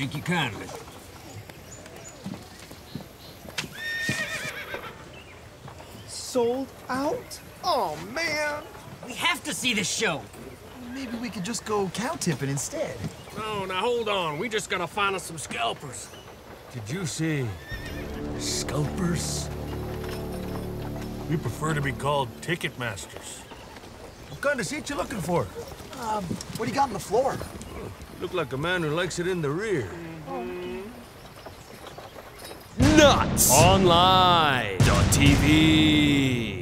Thank you kindly. Sold out? Oh, man. We have to see this show. Maybe we could just go cow tipping instead. Oh, now hold on. We just gotta find us some scalpers. Did you say scalpers? We prefer to be called ticket masters. What kind of seat you looking for? What do you got on the floor? Look like a man who likes it in the rear. Nuts! Online.tv